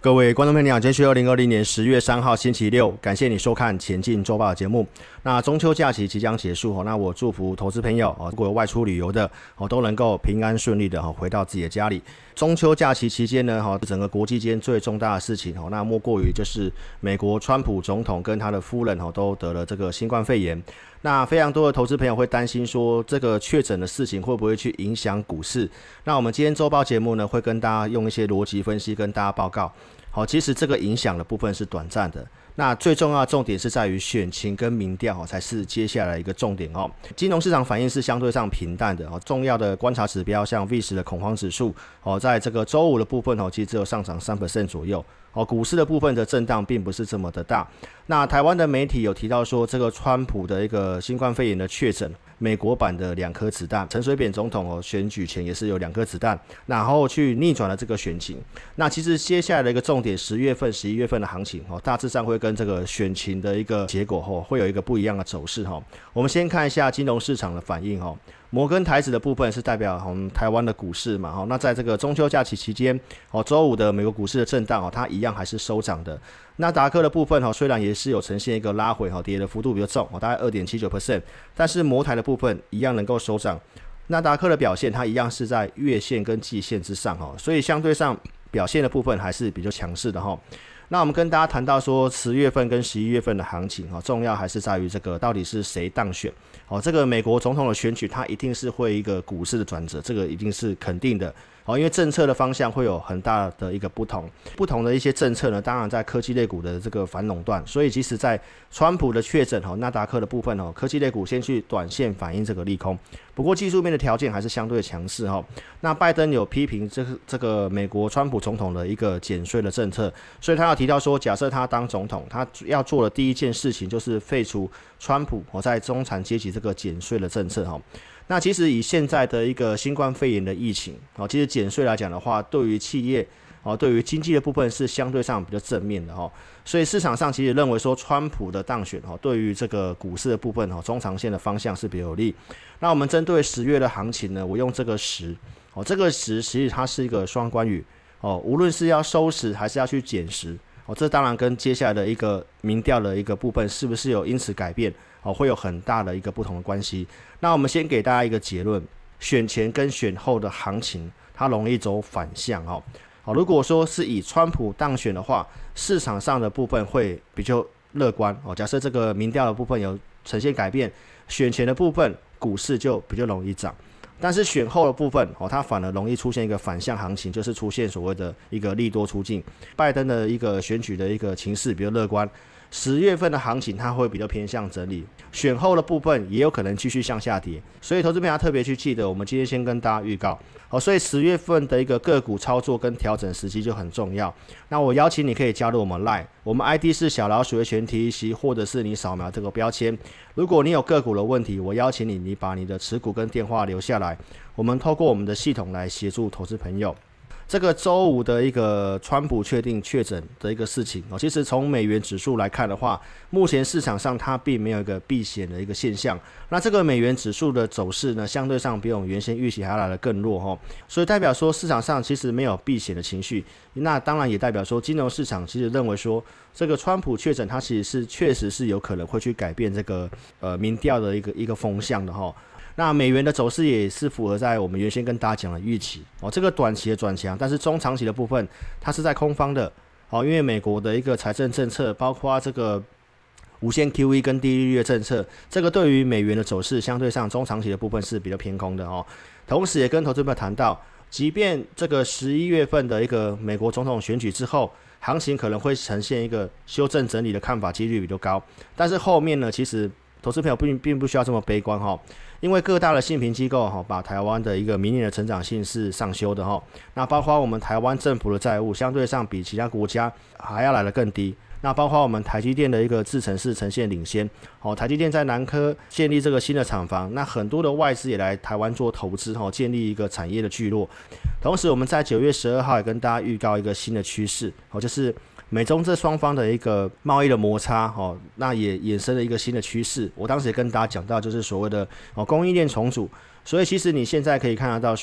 各位观众朋友，你好，今天是2020年10月3号星期六，感谢你收看前进周报的节目。那中秋假期即将结束，那我祝福投资朋友如果有外出旅游的都能够平安顺利的回到自己的家里。中秋假期期间呢，整个国际间最重大的事情那莫过于就是美国川普总统跟他的夫人都得了这个新冠肺炎。那非常多的投资朋友会担心说，这个确诊的事情会不会去影响股市？那我们今天周报节目呢，会跟大家用一些逻辑分析跟大家报告。其实这个影响的部分是短暂的，那最重要的重点是在于选情跟民调才是接下来一个重点金融市场反应是相对上平淡的重要的观察指标像 VIX 的恐慌指数在这个周五的部分其实只有上涨 3% 左右股市的部分的震荡并不是这么的大。那台湾的媒体有提到说，这个川普的一个新冠肺炎的确诊，美国版的2颗子弹，陈水扁总统选举前也是有2颗子弹，然后去逆转了这个选情。那其实接下来的一个重点，10月份、11月份的行情大致上会跟这个选情的一个结果会有一个不一样的走势我们先看一下金融市场的反应摩根台指的部分是代表台湾的股市嘛那在这个中秋假期期间周五的美国股市的震荡它一样还是收涨的。纳达克的部分虽然也是有呈现一个拉回跌的幅度比较重大概 2.79%， 但是摩台的部分一样能够收涨。纳达克的表现它一样是在月线跟季线之上所以相对上表现的部分还是比较强势的那我们跟大家谈到说10月份跟11月份的行情重要还是在于这个到底是谁当选这个美国总统的选举它一定是会一个股市的转折，这个一定是肯定的因为政策的方向会有很大的一个不同的一些政策呢，当然在科技类股的这个反垄断，所以即使在川普的确诊纳达克的部分科技类股先去短线反映这个利空，不过技术面的条件还是相对强势那拜登有批评这个美国川普总统的一个减税的政策，所以他要提到说，假设他当总统，他要做的第一件事情就是废除川普在中产阶级这个减税的政策那其实以现在的一个新冠肺炎的疫情其实减税来讲的话，对于企业对于经济的部分是相对上比较正面的所以市场上其实认为说，川普的当选对于这个股市的部分中长线的方向是比较有利。那我们针对10月的行情呢，我用这个10这个10其实它是一个双关语无论是要收10还是要去减10这当然跟接下来的一个民调的一个部分是不是有因此改变会有很大的一个不同的关系。那我们先给大家一个结论，选前跟选后的行情它容易走反向如果说是以川普当选的话，市场上的部分会比较乐观假设这个民调的部分有呈现改变，选前的部分股市就比较容易涨，但是选后的部分它反而容易出现一个反向行情，就是出现所谓的一个利多出尽。拜登的一个选举的一个情势比较乐观，10月份的行情它会比较偏向整理，选后的部分也有可能继续向下跌，所以投资朋友特别去记得，我们今天先跟大家预告所以10月份的一个个股操作跟调整时机就很重要。那我邀请你可以加入我们 LINE， 我们 ID 是小老鼠的全体息，或者是你扫描这个标签，如果你有个股的问题，我邀请你把你的持股跟电话留下来，我们透过我们的系统来协助投资朋友。这个周五的一个川普确定确诊的一个事情其实从美元指数来看的话，目前市场上它并没有一个避险的一个现象。那这个美元指数的走势呢，相对上比我们原先预期还要来得更弱所以代表说市场上其实没有避险的情绪。那当然也代表说金融市场其实认为说，这个川普确诊它其实是确实是有可能会去改变这个民调的一个风向的那美元的走势也是符合在我们原先跟大家讲的预期这个短期的转强，但是中长期的部分它是在空方的因为美国的一个财政政策，包括这个无限 QE 跟低利率的政策，这个对于美元的走势相对上中长期的部分是比较偏空的同时也跟投资朋友谈到，即便这个11月份的一个美国总统选举之后，行情可能会呈现一个修正整理的看法几率比较高，但是后面呢，其实投资朋友并不需要这么悲观因为各大的信评机构把台湾的一个明年的成长性是上修的那包括我们台湾政府的债务相对上比其他国家还要来得更低，那包括我们台积电的一个制程是呈现领先台积电在南科建立这个新的厂房，那很多的外资也来台湾做投资建立一个产业的聚落。同时我们在9月12号也跟大家预告一个新的趋势就是美中这双方的一个贸易的摩擦那也衍生了一个新的趋势。我当时也跟大家讲到，就是所谓的供应链重组。所以其实你现在可以看得到说，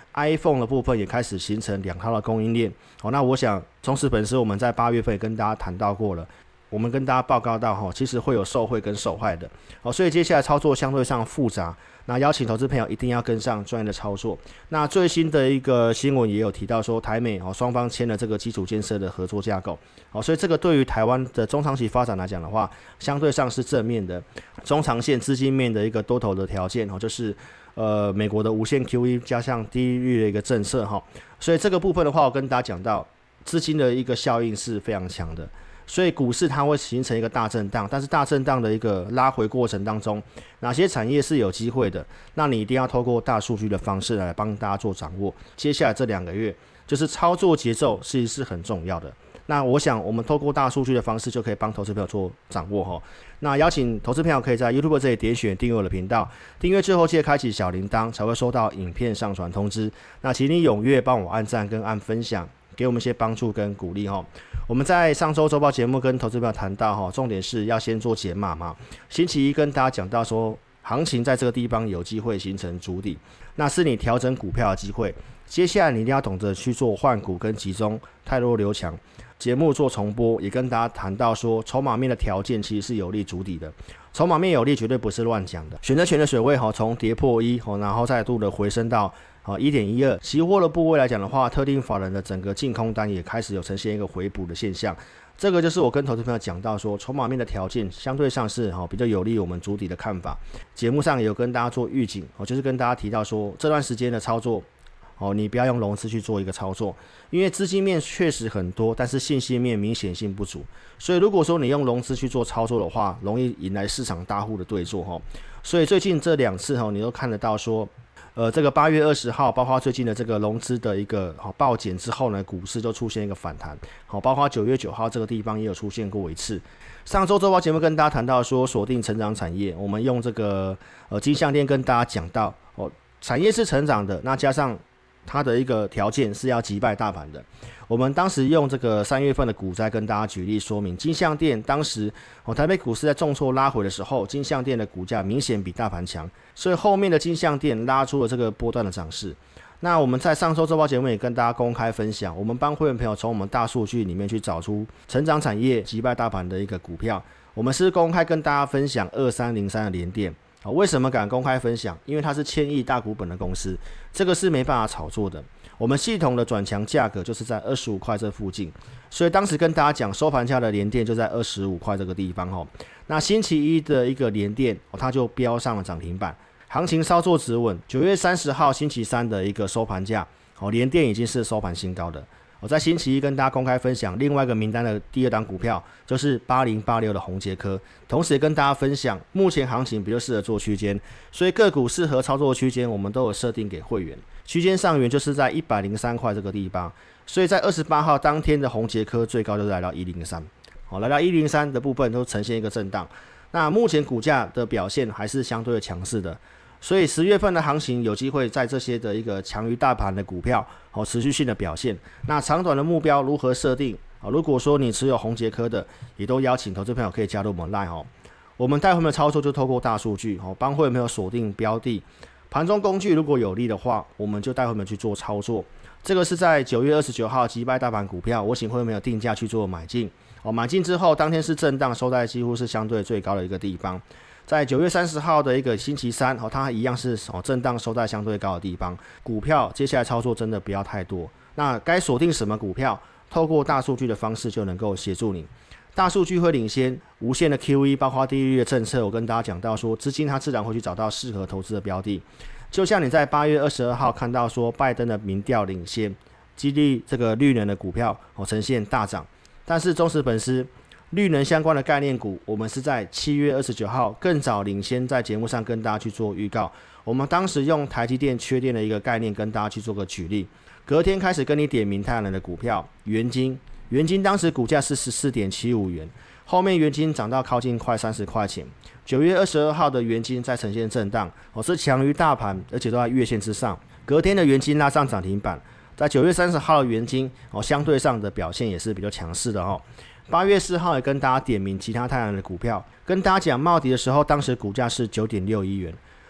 iPhone 的部分也开始形成2套的供应链。那我想忠实粉丝我们在8月份也跟大家谈到过了，我们跟大家报告到其实会有受惠跟受害的。所以接下来操作相对上复杂，那邀请投资朋友一定要跟上专业的操作。那最新的一个新闻也有提到说，台美双方签了这个基础建设的合作架构，所以这个对于台湾的中长期发展来讲的话，相对上是正面的。中长线资金面的一个多头的条件就是美国的无限 QE 加上低利率的一个政策所以这个部分的话，我跟大家讲到资金的一个效应是非常强的。所以股市它会形成一个大震荡，但是大震荡的一个拉回过程当中，哪些产业是有机会的，那你一定要透过大数据的方式来帮大家做掌握。接下来这2个月就是操作节奏其实是很重要的。那我想我们透过大数据的方式就可以帮投资朋友做掌握那邀请投资朋友可以在 YouTube 这里点选订阅我的频道，订阅之后记得开启小铃铛，才会收到影片上传通知。那请你踊跃帮我按赞跟按分享，给我们一些帮助跟鼓励我们在上周周报节目跟投资朋友谈到重点是要先做减码嘛。星期一跟大家讲到说，行情在这个地方有机会形成筑底，那是你调整股票的机会。接下来你一定要懂得去做换股跟集中，汰弱留强。节目做重播也跟大家谈到说，筹码面的条件其实是有利筑底的，筹码面有利绝对不是乱讲的。选择权的水位从跌破1然后再度的回升到1.12， 期货的部位来讲的话，特定法人的整个净空单也开始有呈现一个回补的现象。这个就是我跟投资朋友讲到说，筹码面的条件相对上是比较有利我们筑底的看法。节目上也有跟大家做预警就是跟大家提到说，这段时间的操作你不要用融资去做一个操作，因为资金面确实很多，但是信息面明显性不足。所以如果说你用融资去做操作的话，容易引来市场大户的对做所以最近这2次你都看得到说，这个8月20号，包括最近的这个融资的一个暴减之后呢，股市就出现一个反弹。包括9月9号这个地方也有出现过一次。上周周报节目跟大家谈到说，锁定成长产业，我们用这个金像电跟大家讲到产业是成长的，那加上它的一个条件是要击败大盘的。我们当时用这个3月份的股灾跟大家举例说明，金像电当时台北股市在重挫拉回的时候，金像电的股价明显比大盘强，所以后面的金像电拉出了这个波段的涨势。那我们在上周周报节目也跟大家公开分享，我们帮会员朋友从我们大数据里面去找出成长产业击败大盘的一个股票。我们是公开跟大家分享2303的联电。为什么敢公开分享？因为它是1000亿大股本的公司，这个是没办法炒作的。我们系统的转强价格就是在25块这附近，所以当时跟大家讲收盘价的联电就在25块这个地方那星期一的一个联电它就飙上了涨停板，行情稍作止稳。9月30号星期三的一个收盘价联电已经是收盘新高的。我在星期一跟大家公开分享另外一个名单的第2档股票，就是8086的宏捷科，同时也跟大家分享目前行情比较适合做区间，所以个股适合操作区间我们都有设定给会员，区间上缘就是在103块这个地方，所以在28号当天的宏捷科最高就来到103，来到103的部分都呈现一个震荡，那目前股价的表现还是相对的强势的。所以10月份的行情有机会在这些的一个强于大盘的股票持续性的表现。那长短的目标如何设定如果说你持有宏捷科的，也都邀请投资朋友可以加入我们 LINE 我们带会员的操作就透过大数据帮会员朋友锁定标的，盘中工具如果有利的话，我们就带会员去做操作。这个是在9月29号击败大盘股票，我请会员朋友定价去做买进买进之后当天是震荡收在几乎是相对最高的一个地方。在9月30号的一个星期三它一样是震荡收在相对高的地方。股票接下来操作真的不要太多，那该锁定什么股票，透过大数据的方式就能够协助你。大数据会领先无限的 QE， 包括低利率的政策，我跟大家讲到说，资金它自然会去找到适合投资的标的。就像你在8月22号看到说拜登的民调领先，激励这个绿能的股票呈现大涨，但是忠实粉丝绿能相关的概念股，我们是在7月29号更早领先在节目上跟大家去做预告。我们当时用台积电缺电的一个概念跟大家去做个举例，隔天开始跟你点名太阳能的股票元晶当时股价是 14.75 元，后面元晶涨到靠近快30块钱。9月22号的元晶在呈现震荡是强于大盘，而且都在月线之上。隔天的元晶拉上涨停板，在9月30号的元晶相对上的表现也是比较强势的8月4号也跟大家点名其他太阳能的股票，跟大家讲茂迪的时候，当时股价是 9.61 元，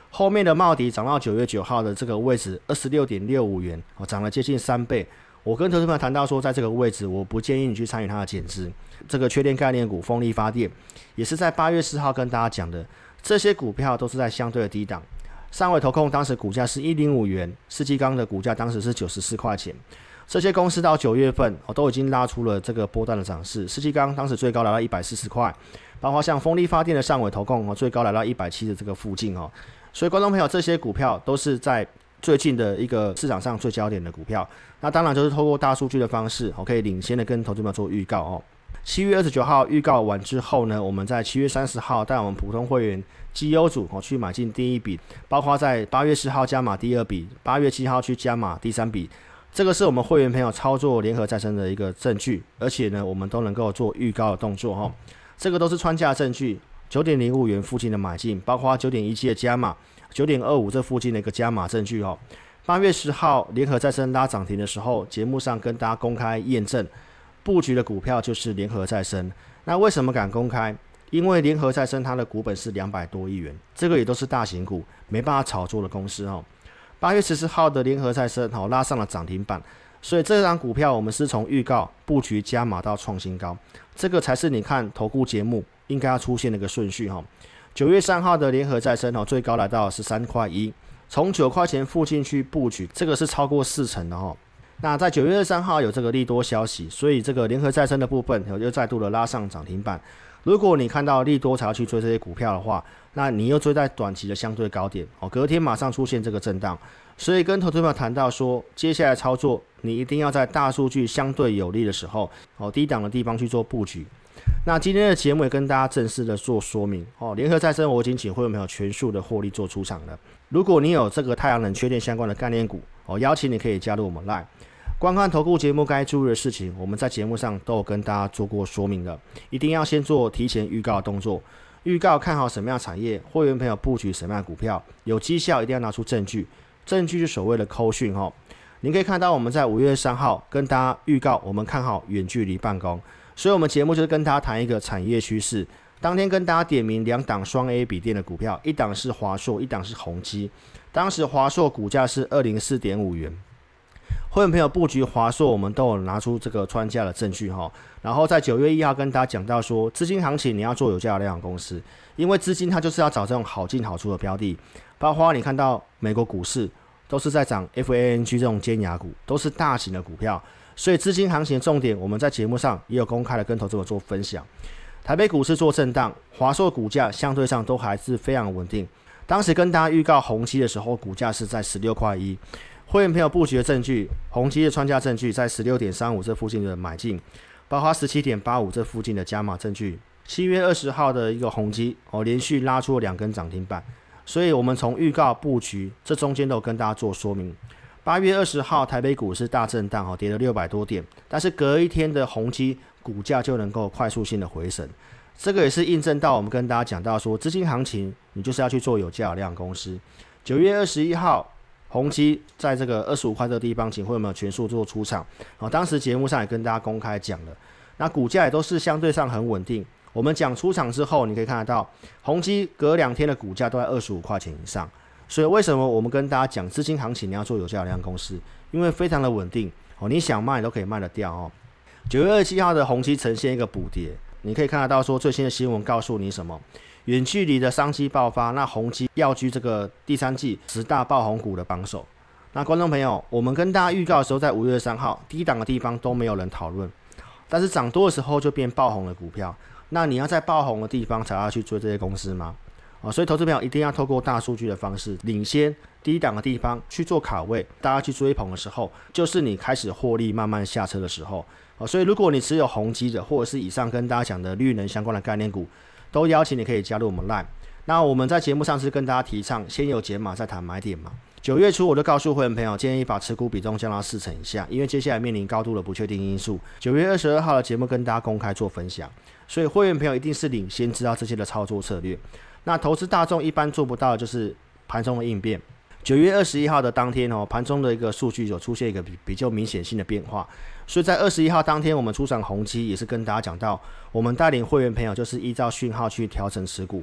后面的茂迪涨到9月9号的这个位置26.65元，涨了接近3倍。我跟投资朋友谈到说，在这个位置，我不建议你去参与它的减资。这个缺电概念股风力发电，也是在8月4号跟大家讲的，这些股票都是在相对的低档。上尾投控当时股价是105元，世纪钢的股价当时是94块钱。这些公司到9月份都已经拉出了这个波段的涨势，世纪钢当时最高来到140块，包括像风力发电的上尾投控最高来到170的这个附近哦。所以观众朋友，这些股票都是在最近的一个市场上最焦点的股票。那当然就是透过大数据的方式，可以领先的跟投资朋友做预告哦。7月29号预告完之后呢，我们在7月30号带我们普通会员绩优组去买进第一笔，包括在8月10号加码第二笔，8月7号去加码第三笔。这个是我们会员朋友操作联合再生的一个证据，而且呢，我们都能够做预告的动作哈。这个都是穿价证据，9.05元附近的买进，包括9.17的加码，9.25这附近的一个加码证据哦。8月10号联合再生拉涨停的时候，节目上跟大家公开验证，布局的股票就是联合再生。那为什么敢公开？因为联合再生它的股本是200多亿元，这个也都是大型股，没办法炒作的公司哦。8月14号的联合再生拉上了涨停板，所以这张股票我们是从预告布局加码到创新高，这个才是你看投顾节目应该要出现的一个顺序哈。9月3号的联合再生最高来到13块1，从9块钱附近去布局，这个是超过40%的哈。那在9月23号有这个利多消息，所以这个联合再生的部分又再度的拉上涨停板。如果你看到利多才要去追这些股票的话，那你又追在短期的相对高点，隔天马上出现这个震荡。所以跟投资朋友谈到说，接下来操作你一定要在大数据相对有利的时候，低档的地方去做布局。那今天的节目也跟大家正式的做说明，联合再生我已经请会员朋友全数的获利做出场了。如果你有这个太阳能缺电相关的概念股，邀请你可以加入我们 LINE。观看投顾节目该注意的事情，我们在节目上都有跟大家做过说明的，一定要先做提前预告的动作。预告看好什么样的产业，会员朋友布局什么样的股票，有绩效一定要拿出证据，证据是所谓的扣讯哦。您可以看到我们在5月3号跟大家预告，我们看好远距离办公，所以我们节目就是跟大家谈一个产业趋势。当天跟大家点名2档双 A 笔电的股票，一档是华硕，一档是宏基。当时华硕股价是204.5元。会员朋友布局华硕，我们都有拿出这个穿价的证据哈。然后在9月1号跟大家讲到说，资金行情你要做有价的量公司，因为资金它就是要找这种好进好出的标的。包括你看到美国股市都是在涨 FANG 这种尖牙股，都是大型的股票，所以资金行情的重点我们在节目上也有公开的跟投资者做分享。台北股市做震荡，华硕股价相对上都还是非常稳定。当时跟大家预告宏基的时候，股价是在16块1。会员朋友布局的证据，宏基的穿价证据在 16.35 这附近的买进，包括 17.85 这附近的加码证据。7月20号的一个宏基连续拉出了2根涨停板，所以我们从预告布局这中间都有跟大家做说明。8月20号台北股市大震荡，跌了600多点，但是隔一天的宏基股价就能够快速性的回升，这个也是印证到我们跟大家讲到说，资金行情你就是要去做有价有量公司。9月21号宏基在这个25块这个地方，请会有没有全数做出场？当时节目上也跟大家公开讲了，那股价也都是相对上很稳定。我们讲出场之后，你可以看得到，宏基隔2天的股价都在25块钱以上。所以为什么我们跟大家讲资金行情你要做有价有量公司？因为非常的稳定你想卖你都可以卖得掉哦。9月27号的宏基呈现一个补跌，你可以看得到说最新的新闻告诉你什么？远距离的商机爆发，那宏基要居这个第3季10大爆红股的榜首。那观众朋友，我们跟大家预告的时候，在5月3号低档的地方都没有人讨论，但是涨多的时候就变爆红的股票。那你要在爆红的地方才要去追这些公司吗？所以投资朋友一定要透过大数据的方式，领先低档的地方去做卡位，大家去追捧的时候，就是你开始获利慢慢下车的时候。所以如果你持有宏基的，或者是以上跟大家讲的绿能相关的概念股，都邀请你可以加入我们 LINE。 那我们在节目上是跟大家提倡先有解码再谈买点嘛。9月初我就告诉会员朋友，建议把持股比重降到40%以下，因为接下来面临高度的不确定因素。9月22号的节目跟大家公开做分享，所以会员朋友一定是领先知道这些的操作策略。那投资大众一般做不到的就是盘中的应变。9月21号的当天盘中的一个数据有出现一个比较明显性的变化，所以在21号当天我们出场宏基也是跟大家讲到，我们带领会员朋友就是依照讯号去调整持股。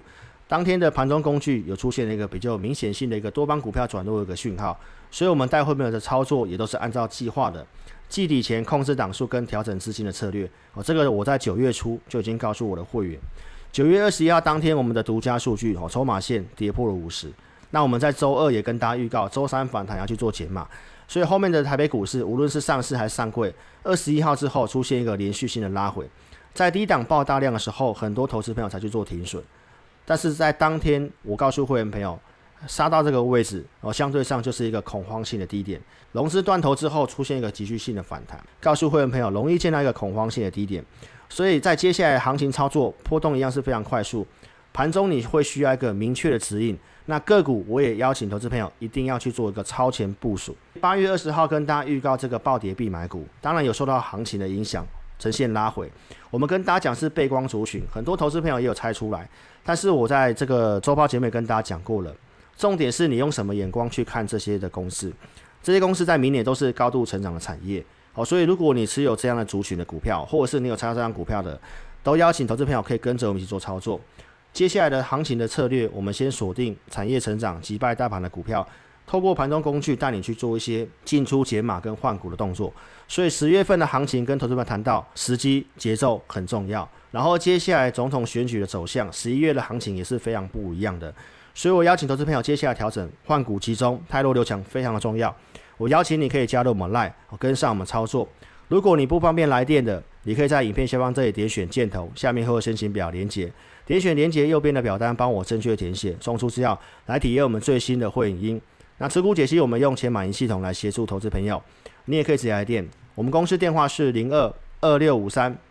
当天的盘中工具有出现了一个比较明显性的一个多方股票转弱的一个讯号，所以我们带会员的操作也都是按照计划的，季底前控制档数跟调整资金的策略。这个我在9月初就已经告诉我的会员。9月21号当天，我们的独家数据筹码线跌破了50。那我们在周二也跟大家预告，周三反弹要去做减码。所以后面的台北股市，无论是上市还是上柜，21号之后出现一个连续性的拉回，在低档爆大量的时候，很多投资朋友才去做停损。但是在当天，我告诉会员朋友，杀到这个位置，相对上就是一个恐慌性的低点，融资断头之后出现一个急剧性的反弹，告诉会员朋友容易见到一个恐慌性的低点。所以在接下来行情操作，波动一样是非常快速，盘中你会需要一个明确的指引。那个股我也邀请投资朋友一定要去做一个超前部署。8月20号跟大家预告这个暴跌必买股，当然有受到行情的影响，呈现拉回。我们跟大家讲是背光族群，很多投资朋友也有猜出来，但是我在这个周报节目也跟大家讲过了，重点是你用什么眼光去看这些的公司，这些公司在明年都是高度成长的产业。所以如果你持有这样的族群的股票，或者是你有参加这样股票的，都邀请投资朋友可以跟着我们一起做操作。接下来的行情的策略，我们先锁定产业成长击败大盘的股票，透过盘中工具带你去做一些进出减码跟换股的动作。所以10月份的行情跟投资朋友谈到时机节奏很重要，然后接下来总统选举的走向，11月的行情也是非常不一样的。所以我邀请投资朋友接下来调整换股集中，汰弱留强非常的重要。我邀请你可以加入我们 LINE， 跟上我们操作。如果你不方便来电的，你可以在影片下方这里点选箭头，下面会有申请表连结，点选连结右边的表单，帮我正确填写，送出资料来体验我们最新的会影音。那持股解析，我们用钱买银系统来协助投资朋友，你也可以直接来电。我们公司电话是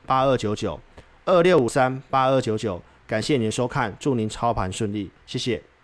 02-2653-8299，2653-8299。感谢您的收看，祝您操盘顺利，谢谢。